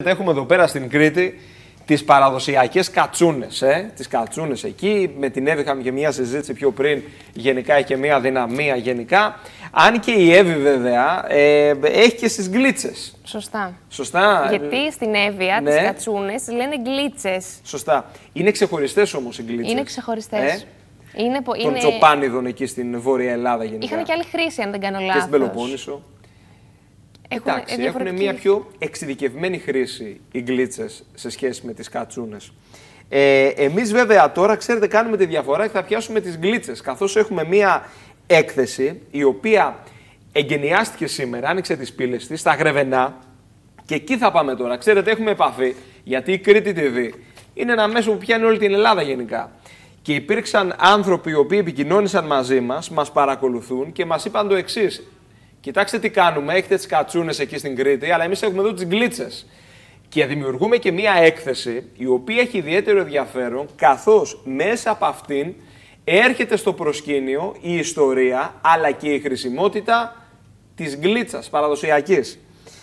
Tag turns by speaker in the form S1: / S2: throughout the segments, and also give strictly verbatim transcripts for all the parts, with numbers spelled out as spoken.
S1: Έχουμε εδώ πέρα στην Κρήτη τις παραδοσιακές κατσούνες. Ε? Τις κατσούνες εκεί, με την Εύη είχαμε και μια συζήτηση πιο πριν, γενικά έχει και μια δυναμία γενικά. Αν και η Εύη βέβαια ε, έχει και στις γκλίτσες.
S2: Σωστά.
S1: Σωστά.
S2: Γιατί στην Εύβοια
S1: ναι.
S2: τις κατσούνες λένε γκλίτσες.
S1: Σωστά. Είναι ξεχωριστές όμως οι γκλίτσες.
S2: Είναι ξεχωριστές. Ε? Είναι,
S1: των
S2: είναι...
S1: Τσοπάνιδων εκεί στην Βόρεια Ελλάδα γενικά.
S2: Είχαν και άλλη χρήση αν δεν κάνω λάθος.
S1: Και στην Πελοπόννησο.
S2: Έχουν,
S1: Εντάξει,
S2: διαφορετική...
S1: έχουν μια πιο εξειδικευμένη χρήση οι γκλίτσες σε σχέση με τις κατσούνες. Ε, εμείς βέβαια τώρα, ξέρετε, κάνουμε τη διαφορά και θα πιάσουμε τις γκλίτσες, καθώς έχουμε μια έκθεση η οποία εγκαινιάστηκε σήμερα, άνοιξε τις πύλες της, στα Γρεβενά, και εκεί θα πάμε τώρα. Ξέρετε, έχουμε επαφή, γιατί η Κρήτη τι βι είναι ένα μέσο που πιάνει όλη την Ελλάδα γενικά. Και υπήρξαν άνθρωποι οι οποίοι επικοινώνησαν μαζί μας, μας παρακολουθούν και μας είπαν το εξής. Κοιτάξτε τι κάνουμε, έχετε τις κατσούνες εκεί στην Κρήτη, αλλά εμείς έχουμε εδώ τις γκλίτσες. Και δημιουργούμε και μία έκθεση η οποία έχει ιδιαίτερο ενδιαφέρον, καθώς μέσα από αυτήν έρχεται στο προσκήνιο η ιστορία αλλά και η χρησιμότητα της γκλίτσας παραδοσιακής.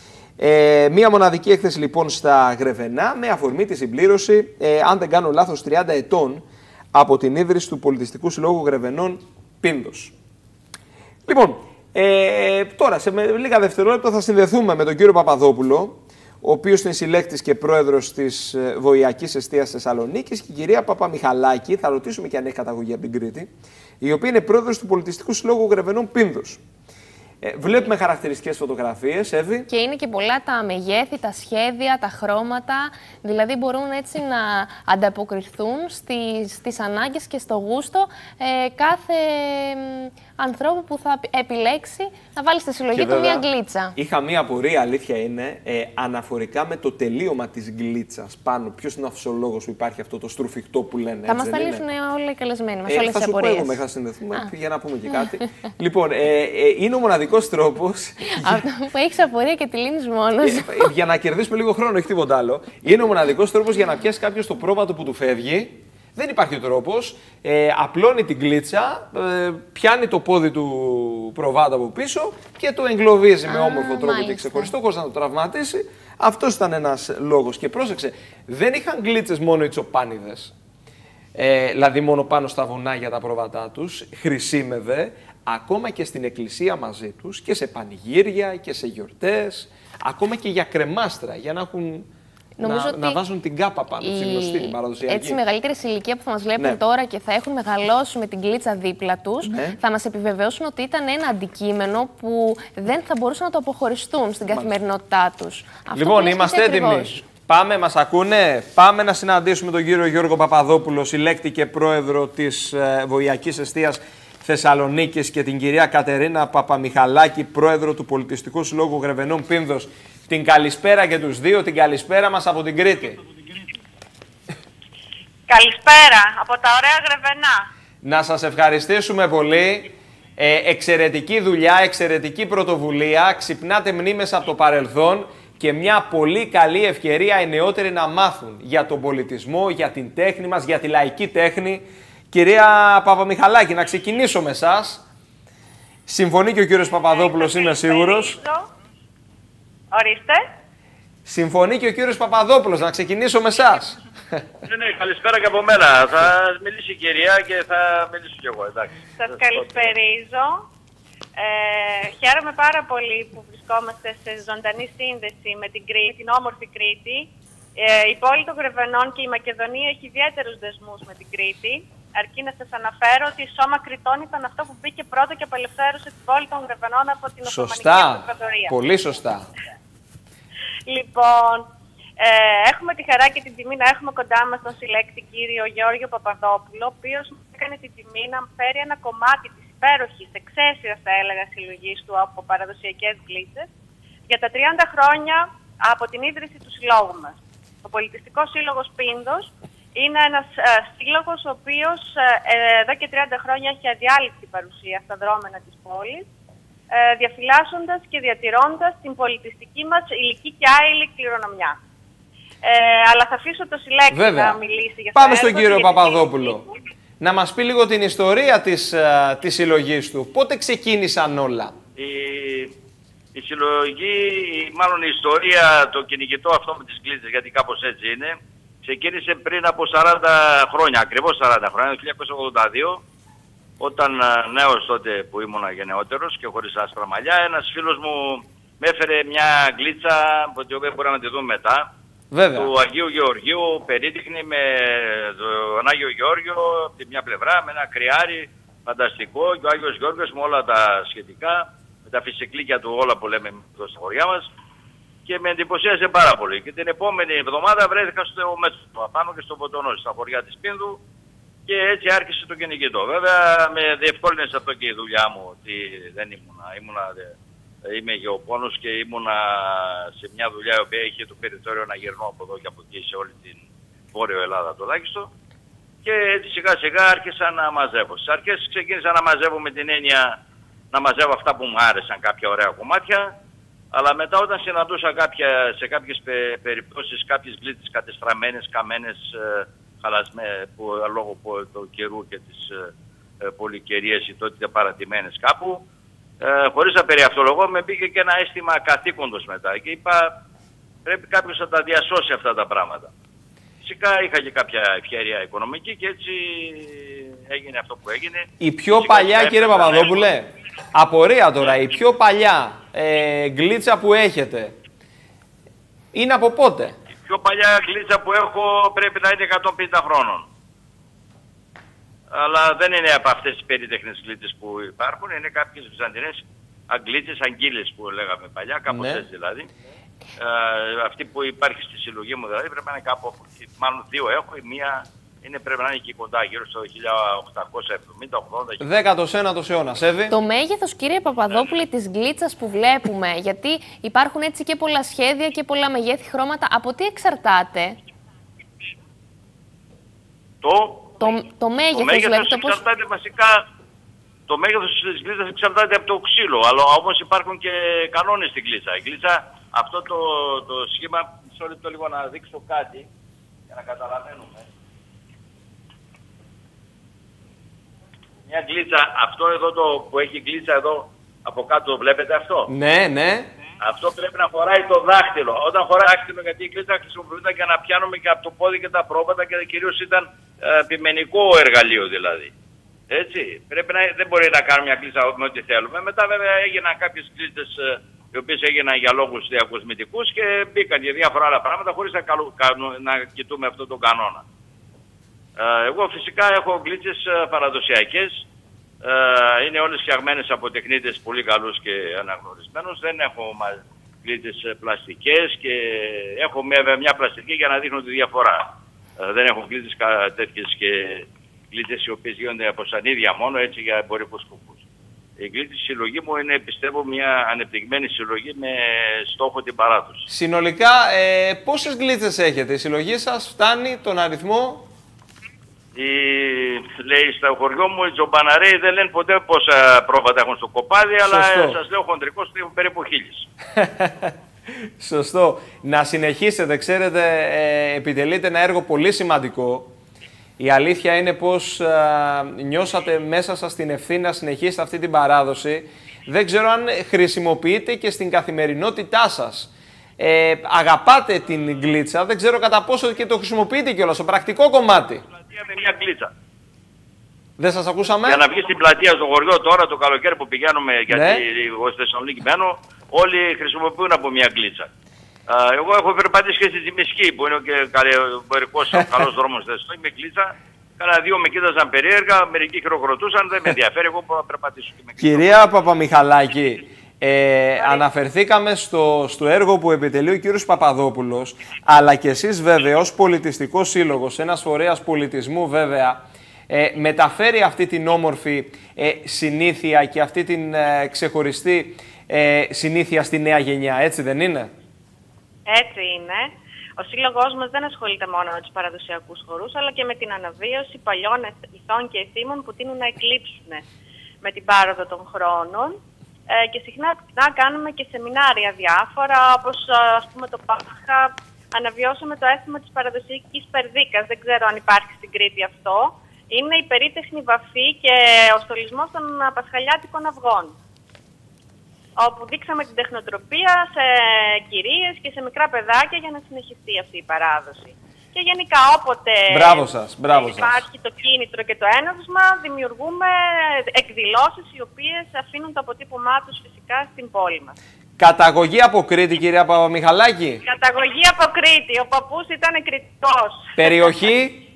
S1: Ε, μία μοναδική έκθεση λοιπόν στα Γρεβενά με αφορμή τη συμπλήρωση, ε, αν δεν κάνω λάθος, τριάντα ετών από την ίδρυση του Πολιτιστικού Συλλόγου Γρεβενών Πίνδος. Λοιπόν, ε, τώρα σε λίγα δευτερόλεπτα θα συνδεθούμε με τον κύριο Παπαδόπουλο, ο οποίος είναι συλλέκτης και πρόεδρος της Βοηακής Εστίας Θεσσαλονίκης, και η κυρία Παπαμιχαλάκη, θα ρωτήσουμε και αν έχει καταγωγή από την Κρήτη, η οποία είναι πρόεδρος του Πολιτιστικού Συλλόγου Γρεβενών Πίνδος. Ε, βλέπουμε χαρακτηριστικές φωτογραφίες, Εύη. Και είναι και πολλά τα μεγέθη, τα σχέδια, τα χρώματα. Δηλαδή μπορούν έτσι να ανταποκριθούν στις, στις ανάγκες και στο γούστο ε, κάθε ε, ανθρώπου που θα επιλέξει να βάλει στη συλλογή του μία γκλίτσα. Είχα μία απορία, αλήθεια είναι, ε, αναφορικά με το τελείωμα της γκλίτσας πάνω. Ποιος είναι ο αφισολόγος που υπάρχει αυτό το στρουφιχτό που λένε? Θα μας τα λύσουν όλοι οι καλεσμένοι μας, ε, όλες τις απορίες. Θα σου πω εγώ μέχρι να συνδεθούμε Α. για να πούμε και κάτι. Λοιπόν, ε, ε, είναι ο μοναδικός τρόπος. Αυτό που έχεις απορία και τη λύνεις μόνος. Ε, για να κερδίσουμε λίγο χρόνο, όχι τίποτα άλλο. Είναι ο μοναδικός τρόπος για να πιάσει κάποιος το πρόβατο που του φεύγει. Δεν υπάρχει τρόπος. Ε, απλώνει την γκλίτσα, ε, πιάνει το πόδι του προβάτου από πίσω και το εγκλωβίζει Α, με όμορφο τρόπο μάλιστα. και ξεχωριστό, χωρίς να το τραυματίσει. Αυτός ήταν ένας λόγος. Και πρόσεξε, δεν είχαν γκλίτσες μόνο οι τσοπάνιδες. Ε, δηλαδή μόνο πάνω στα βουνά τα πρόβατά τους. Χρησίμευε ακόμα και στην εκκλησία μαζί τους και σε πανηγύρια και σε γιορτές, ακόμα και για κρεμάστρα, για να έχουν... Να, να βάζουν την κάπα πάνω, η... στη γνωστή, την παραδοσιακή. Έτσι, οι μεγαλύτερες ηλικία που θα μας βλέπουν ναι. τώρα και θα έχουν μεγαλώσει με την γκλίτσα δίπλα τους, ναι. θα μας επιβεβαιώσουν ότι ήταν ένα αντικείμενο που δεν θα μπορούσαν να το αποχωριστούν στην καθημερινότητά τους. Λοιπόν, είμαστε έτοιμοι. Πάμε, μας ακούνε. Πάμε να συναντήσουμε τον κύριο Γιώργο Παπαδόπουλο, συλλέκτη και πρόεδρο της ε, Βοηακής Εστίας Θεσσαλονίκης, και την κυρία Κατερίνα Παπαμιχαλάκη, πρόεδρο του Πολιτιστικού Συλλόγου Γρεβενών Πίνδος. Την καλησπέρα και τους δύο, την καλησπέρα μας από την Κρήτη.
S3: Καλησπέρα από τα ωραία Γρεβενά.
S1: Να σας ευχαριστήσουμε πολύ. Ε, εξαιρετική δουλειά, εξαιρετική πρωτοβουλία. Ξυπνάτε μνήμες από το παρελθόν και μια πολύ καλή ευκαιρία οι νεότεροι να μάθουν για τον πολιτισμό, για την τέχνη μας, για τη λαϊκή τέχνη. Κυρία Παπαμιχαλάκη, να ξεκινήσω με εσάς. Συμφωνεί και ο κύριος Παπαδόπουλος, είμαι σίγουρος.
S3: Ορίστε.
S1: Συμφωνεί και ο κύριος Παπαδόπουλος, να ξεκινήσω με εσάς.
S4: Ναι, ναι, καλησπέρα και από μένα. Θα μιλήσει η κυρία και θα μιλήσω κι εγώ, εντάξει.
S3: Σας καλησπερίζω. Ε, χαίρομαι πάρα πολύ που βρισκόμαστε σε ζωντανή σύνδεση με την Κρήτη, την όμορφη Κρήτη. Ε, η πόλη των Γρεβενών και η Μακεδονία έχει ιδιαίτερους δεσμούς με την Κρήτη. Αρκεί να σας αναφέρω ότι η Σώμα Κρητών ήταν αυτό που μπήκε πρώτο και απελευθέρωσε την πόλη των Γρεβενών από την Οθωμανική Αυτοκρατορία.
S1: Πολύ σωστά.
S3: Λοιπόν, ε, έχουμε τη χαρά και την τιμή να έχουμε κοντά μας τον συλλέκτη κύριο Γιώργο Παπαδόπουλο, ο οποίος έκανε την τιμή να φέρει ένα κομμάτι της υπέροχης, εξαίσιας θα έλεγα, συλλογής του από παραδοσιακές γκλίτσες για τα τριάντα χρόνια από την ίδρυση του συλλόγου μας. Ο Πολιτιστικός Σύλλογος Πίνδος είναι ένας ε, σύλλογος ο οποίος ε, εδώ και τριάντα χρόνια έχει αδιάλειπτη παρουσία στα δρόμενα της πόλης, ε, διαφυλάσσοντας και διατηρώντας την πολιτιστική μας υλική και άειλη κληρονομιά. Ε, αλλά θα αφήσω το συλλέκτη να μιλήσει για αυτό.
S1: Πάμε στον κύριο Παπαδόπουλο. Να μας πει λίγο την ιστορία της, uh, της συλλογής του. Πότε ξεκίνησαν όλα?
S4: Η, η συλλογή, μάλλον η ιστορία, το κυνηγητό αυτό με τις γλίτσες, γιατί κάπως έτσι είναι, ξεκίνησε πριν από σαράντα χρόνια, ακριβώς σαράντα χρόνια, το χίλια εννιακόσια ογδόντα δύο, όταν νέος τότε που ήμουνα γενναιότερος και χωρίς άσπρα μαλλιά, ένας φίλος μου με έφερε μια γλίτσα, που την οποία μπορούμε να τη δούμε μετά,
S1: Βέβαια.
S4: του Αγίου Γεωργίου, περίτυχνη με τον Άγιο Γεώργιο από τη μια πλευρά, με ένα κρυάρι φανταστικό και ο Άγιος Γεώργιος με όλα τα σχετικά, με τα φυσικλίκια του όλα που λέμε εδώ στα χωριά μας, και με εντυπωσίασε πάρα πολύ. Και την επόμενη εβδομάδα βρέθηκα στο Μέτωπο, απάνω και στο Βοτονό, στα χωριά της Πίνδου, και έτσι άρχισε το κυνηγητό. Βέβαια με διευκόλυνε αυτό και η δουλειά μου, ότι δεν ήμουνα, ήμουνα είμαι γεωπόνος και ήμουνα σε μια δουλειά η οποία είχε το περιθώριο να γυρνώ από εδώ και από εκεί σε όλη την Βόρειο Ελλάδα τουλάχιστον. Και έτσι σιγά σιγά άρχισα να μαζεύω. Στις αρχές ξεκίνησα να μαζεύω με την έννοια να μαζεύω αυτά που μου άρεσαν, κάποια ωραία κομμάτια. Αλλά μετά όταν συναντούσα κάποια, σε κάποιες πε, περιπτώσεις κάποιες γλίτσες κατεστραμμένες, καμένες, ε, χαλασμένες, που, λόγω του καιρού και της ε, πολυκαιρίας ή τότε παρατημένες κάπου, ε, χωρίς να περιαυτολογώ, με μπήκε και ένα αίσθημα καθήκοντος μετά. Και είπα πρέπει κάποιος να τα διασώσει αυτά τα πράγματα. Φυσικά είχα και κάποια ευκαιρία οικονομική και έτσι έγινε αυτό που έγινε.
S1: Η πιο
S4: Φυσικά,
S1: παλιά, κύριε Παπαδόπουλε, απορία τώρα, η πιο παλιά ε, γλίτσα που έχετε είναι από πότε?
S4: Η πιο παλιά γλίτσα που έχω πρέπει να είναι εκατόν πενήντα χρόνων. Αλλά δεν είναι από αυτές τις περίτεχνες γλίτσες που υπάρχουν, είναι κάποιες βυζαντινές αγγλίτσες, αγγίλες που λέγαμε παλιά, κάπως
S1: ναι.
S4: έτσι δηλαδή. Ε, αυτή που υπάρχει στη συλλογή μου δηλαδή πρέπει να είναι κάπου, μάλλον δύο έχω, η μία είναι, πρέπει να είναι εκεί κοντά, γύρω στο χίλια οκτακόσια εβδομήντα ογδόντα.
S1: δέκατος ένατος αιώνας, Εύη.
S2: Το μέγεθος, κύριε Παπαδόπουλε, της γλίτσας που βλέπουμε, γιατί υπάρχουν έτσι και πολλά σχέδια και πολλά μεγέθη, χρώματα, από τι εξαρτάται?
S4: Το,
S2: το, το μέγεθος,
S4: το μέγεθος
S2: δηλαδή, το πώς...
S4: εξαρτάται βασικά, το μέγεθος της γλίτσας εξαρτάται από το ξύλο, αλλά όμως υπάρχουν και κανόνες στην γλίτσα. Η γλίτσα, αυτό το, το σχήμα, μισό λεπτό λίγο να δείξω κάτι, για να καταλαβαίνουμε. Μια γλίτσα, αυτό εδώ το που έχει γλίτσα εδώ από κάτω, βλέπετε αυτό?
S1: Ναι, ναι.
S4: Αυτό πρέπει να χωράει το δάχτυλο. Όταν χωράει το δάχτυλο, γιατί η γλίτσα χρησιμοποιούνταν για να πιάνουμε και από το πόδι και τα πρόβατα και κυρίως ήταν ε, επιμενικό εργαλείο δηλαδή. Έτσι. Πρέπει να, δεν μπορεί να κάνουμε μια γλίτσα με ό,τι θέλουμε. Μετά βέβαια έγιναν κάποιες γλίτσες ε, οι οποίες έγιναν για λόγους διακοσμητικούς και μπήκαν για διάφορα άλλα πράγματα χωρίς να, καλου, να κοιτούμε αυτόν τον κανόνα. Εγώ φυσικά έχω γλίτσες παραδοσιακές, είναι όλες φτιαγμένες από τεχνίτες πολύ καλούς και αναγνωρισμένους. Δεν έχω γλίτσες πλαστικές και έχω μια, μια πλαστική για να δείχνω τη διαφορά. Δεν έχω γλίτσες τέτοιες και γλίτσες οι οποίες γίνονται από σανίδια μόνο, έτσι για εμπορικούς σκοπούς. Η γλίτση συλλογή μου είναι, πιστεύω, μια ανεπτυγμένη συλλογή με στόχο την παράδοση.
S1: Συνολικά, ε, πόσες γλίτσες έχετε? Η συλλογή σας φτάνει τον αριθμό?
S4: Η, λέει στο χωριό μου οι τζομπαναρέοι δεν λένε ποτέ πόσα πρόβατα έχουν στο κοπάδι, αλλά σας λέω χοντρικώς ότι έχουν περίπου χίλιες.
S1: Σωστό. Να συνεχίσετε, ξέρετε, ε, επιτελείτε ένα έργο πολύ σημαντικό. Η αλήθεια είναι πως α, νιώσατε μέσα σας την ευθύνη να συνεχίσετε αυτή την παράδοση. Δεν ξέρω αν χρησιμοποιείτε και στην καθημερινότητά σας. Ε, αγαπάτε την γλίτσα, δεν ξέρω κατά πόσο και το χρησιμοποιείτε κιόλας, στο πρακτικό κομμάτι.
S4: Με μια γλίτσα.
S1: Δεν σας ακούσαμε?
S4: Για να βγει στην πλατεία στο χωριό τώρα το καλοκαίρι που πηγαίνουμε, γιατί
S1: ναι.
S4: εγώ στη Θεσσαλονίκη μένω, όλοι χρησιμοποιούν από μια γλίτσα. Uh, εγώ έχω περπατήσει και στη Τζιμισκή που είναι και εμπορικός καλός δρόμος στη με γλίτσα. Κάνα δύο με κοίταζαν περίεργα, μερικοί χειροκροτούσαν, δεν με ενδιαφέρει, εγώ μπορώ να περπατήσω και με γλίτσα.
S1: Κυρία Παπαμιχαλάκη, ε, αναφερθήκαμε στο, στο έργο που επιτελεί ο κύριος Παπαδόπουλος, αλλά και εσείς βέβαια ως πολιτιστικός σύλλογος, ένας φορέας πολιτισμού βέβαια, ε, μεταφέρει αυτή την όμορφη ε, συνήθεια και αυτή την ε, ξεχωριστή ε, συνήθεια στη νέα γενιά, έτσι δεν είναι?
S3: Έτσι είναι. Ο σύλλογός μας δεν ασχολείται μόνο με τους παραδοσιακούς χορούς, αλλά και με την αναβίωση παλιών ηθών και ηθήμων που τείνουν να εκλείψουν με την πάροδο των χρόνων. Ε, και συχνά να κάνουμε και σεμινάρια διάφορα, όπως ας πούμε το Πάσχα. Αναβιώσαμε το αίσθημα της παραδοσιακής περδίκας. Δεν ξέρω αν υπάρχει στην Κρήτη αυτό. Είναι η περίτεχνη βαφή και ο στολισμός των πασχαλιάτικων αυγών. όπου δείξαμε την τεχνοτροπία σε κυρίες και σε μικρά παιδάκια για να συνεχιστεί αυτή η παράδοση. Και γενικά όποτε
S1: μπράβο σας, μπράβο
S3: υπάρχει
S1: σας.
S3: το κίνητρο και το έναυσμα, δημιουργούμε εκδηλώσεις οι οποίες αφήνουν το αποτύπωμά τους φυσικά στην πόλη μας.
S1: Καταγωγή από Κρήτη, κυρία Παπαμιχαλάκη.
S3: Καταγωγή από Κρήτη. Ο παππούς ήταν Κρητικός.
S1: Περιοχή.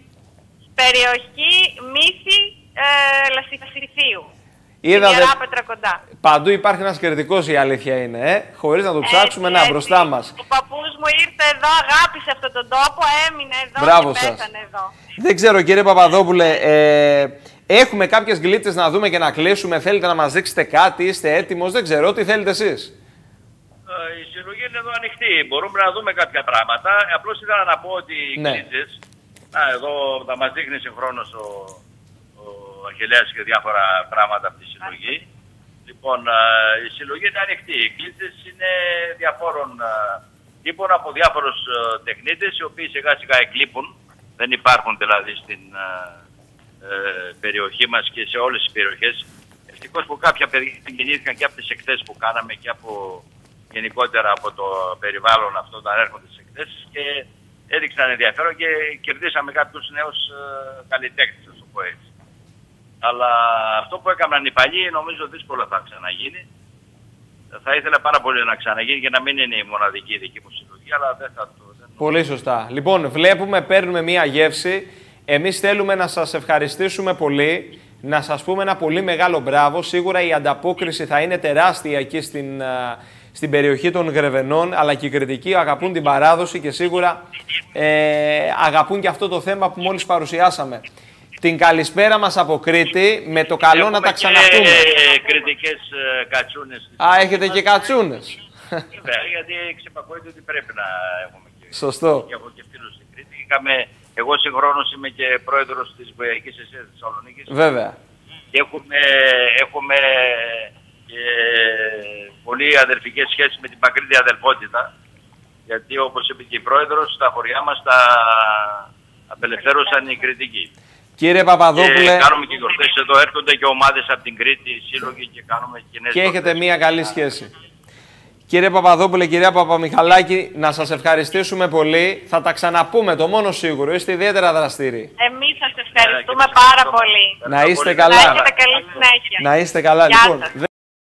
S3: Περιοχή Μύθη ε, Λασιθίου.
S1: Είδατε,
S3: Ιερά Πέτρα κοντά.
S1: παντού υπάρχει ένας κριτικός, η αλήθεια είναι, ε? Χωρίς να το ψάξουμε,
S3: έτσι,
S1: να
S3: έτσι.
S1: μπροστά μας.
S3: Ο παππούς μου ήρθε εδώ, αγάπησε αυτόν τον τόπο, έμεινε εδώ
S1: Μπράβο
S3: και
S1: σας.
S3: πέθανε εδώ.
S1: Δεν ξέρω, κύριε Παπαδόπουλε, ε, έχουμε κάποιες γλίτσες να δούμε και να κλείσουμε. Θέλετε να μας δείξετε κάτι, είστε έτοιμος, δεν ξέρω, τι θέλετε εσείς.
S4: Η συλλογή είναι εδώ ανοιχτή. Μπορούμε να δούμε κάποια πράγματα. Απλώς ήθελα να πω ότι οι
S1: Ναι.
S4: γλίτσες, α, εδώ θα μας δείχνει συγχρόνως ο, ο Αρχιελέας και διάφορα πράγματα από τη συλλογή. Λοιπόν, α, η συλλογή είναι ανοιχτή. Οι γλίτσες είναι διαφόρων α, τύπων από διάφορους α, τεχνίτες, οι οποίοι σιγά σιγά εκλείπουν. Δεν υπάρχουν δηλαδή στην α, ε, περιοχή μας και σε όλες τις περιοχές. Ευτυχώς που κάποια παιδιά γεννήθηκαν και από τις εκθέσεις που κάναμε και από γενικότερα από το περιβάλλον αυτό όταν έρχονται στις εκθέσεις και έδειξαν ενδιαφέρον και κερδίσαμε κάποιους νέους ε, καλλιτέχνες, να το πω έτσι. Αλλά αυτό που έκαναν οι παλιοί νομίζω δύσκολα θα ξαναγίνει. Θα ήθελα πάρα πολύ να ξαναγίνει και να μην είναι η μοναδική δική μου συλλογή, αλλά δεν θα το... Δεν...
S1: Πολύ σωστά. Λοιπόν, βλέπουμε, παίρνουμε μία γεύση. Εμείς θέλουμε να σας ευχαριστήσουμε πολύ, να σας πούμε ένα πολύ μεγάλο μπράβο. Σίγουρα η ανταπόκριση θα είναι τεράστια εκεί στην... στην περιοχή των Γρεβενών, αλλά και οι Κρητικοί αγαπούν την παράδοση και σίγουρα ε, αγαπούν και αυτό το θέμα που μόλις παρουσιάσαμε. Την καλησπέρα μας από Κρήτη, με το καλό να τα ξαναπούμε.
S4: Έχουμε κριτικές κατσούνες.
S1: Α, έχετε και κατσούνες.
S4: Βέβαια, γιατί ξεπακούεται ότι πρέπει να έχουμε και,
S1: Σωστό.
S4: και εγώ και φίλους στην Κρήτη. Είχαμε, εγώ συγχρόνως είμαι και πρόεδρος της Βοιακής Εσέας της Θεσσαλονίκης.
S1: Βέβαια.
S4: Και έχουμε, έχουμε και πολύ αδερφικές σχέσεις με την μακρύτερη αδελφότητα. Γιατί όπως είπε και η πρόεδρος, στα χωριά μας τα απελευθέρωσαν οι Κρητικοί.
S1: Κύριε Παπαδόπουλε,
S4: και κάνουμε και γιορτές εδώ, έρχονται και ομάδες από την Κρήτη, σύλλογοι και κάνουμε κοινές
S1: και έχετε
S4: γιορτές.
S1: μία καλή σχέση. Κύριε Παπαδόπουλε, κυρία Παπαμιχαλάκη, να σας ευχαριστήσουμε πολύ. Θα τα ξαναπούμε, το μόνο σίγουρο. Είστε ιδιαίτερα δραστήριοι.
S3: Εμείς σας ευχαριστούμε πάρα πολύ.
S1: Να είστε
S3: Να
S1: καλά.
S3: έχετε καλή συνέχεια.
S1: Να είστε καλά,
S3: Γεια
S1: λοιπόν.
S3: σας.